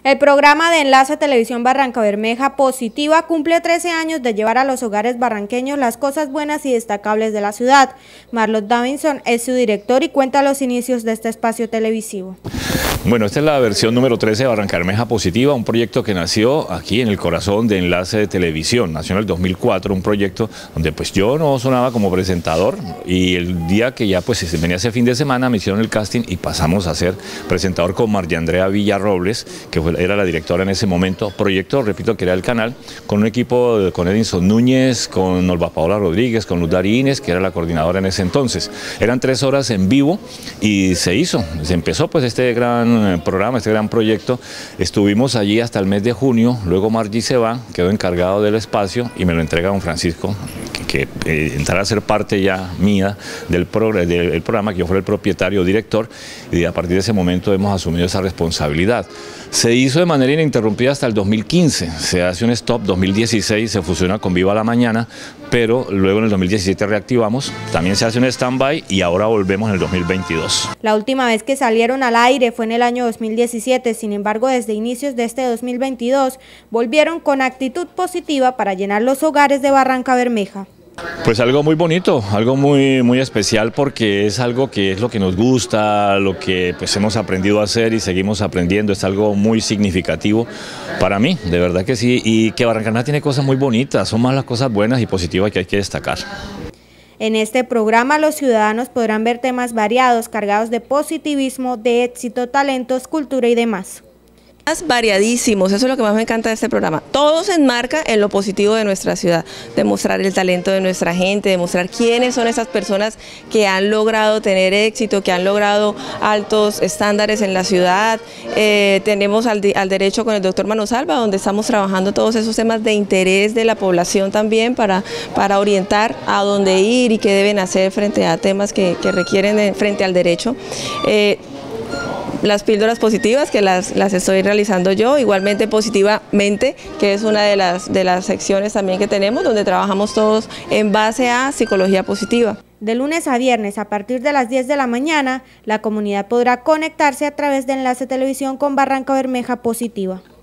El programa de Enlace Televisión Barranca Bermeja Positiva cumple 13 años de llevar a los hogares barranqueños las cosas buenas y destacables de la ciudad. Marlon Davinson es su director y cuenta los inicios de este espacio televisivo. Bueno, esta es la versión número 13 de Barranca Bermeja Positiva, un proyecto que nació aquí en el corazón de Enlace de Televisión. Nació en el 2004, un proyecto donde pues yo no sonaba como presentador y el día que ya pues venía ese fin de semana me hicieron el casting y pasamos a ser presentador con María Andrea Villarrobles, que era la directora en ese momento. Proyecto, repito, que era el canal, con un equipo con Edinson Núñez, con Olva Paola Rodríguez, con Luz Darines, que era la coordinadora en ese entonces. Eran 3 horas en vivo y se empezó pues este gran programa, este gran proyecto. Estuvimos allí hasta el mes de junio, luego Margie se va, quedó encargado del espacio y me lo entrega don Francisco, que entrara a ser parte ya mía del programa, que yo fuera el propietario o director, y a partir de ese momento hemos asumido esa responsabilidad. Se hizo de manera ininterrumpida hasta el 2015, se hace un stop, 2016 se fusiona con Viva la Mañana, pero luego en el 2017 reactivamos, también se hace un stand-by y ahora volvemos en el 2022. La última vez que salieron al aire fue en el año 2017, sin embargo desde inicios de este 2022 volvieron con actitud positiva para llenar los hogares de Barranca Bermeja. Pues algo muy bonito, algo muy especial, porque es algo que es lo que nos gusta, lo que pues hemos aprendido a hacer y seguimos aprendiendo. Es algo muy significativo para mí, de verdad que sí, y que Barranca tiene cosas muy bonitas, son más las cosas buenas y positivas que hay que destacar. En este programa los ciudadanos podrán ver temas variados, cargados de positivismo, de éxito, talentos, cultura y demás. Variadísimos, eso es lo que más me encanta de este programa. Todo se enmarca en lo positivo de nuestra ciudad, demostrar el talento de nuestra gente, demostrar quiénes son esas personas que han logrado tener éxito, que han logrado altos estándares en la ciudad. Tenemos al derecho con el doctor Manosalva, donde estamos trabajando todos esos temas de interés de la población también para orientar a dónde ir y qué deben hacer frente a temas que requieren frente al derecho. Las píldoras positivas que las estoy realizando yo, igualmente Positivamente, que es una de las secciones también que tenemos, donde trabajamos todos en base a psicología positiva. De lunes a viernes a partir de las 10 de la mañana, la comunidad podrá conectarse a través de Enlace Televisión con Barranca Bermeja Positiva.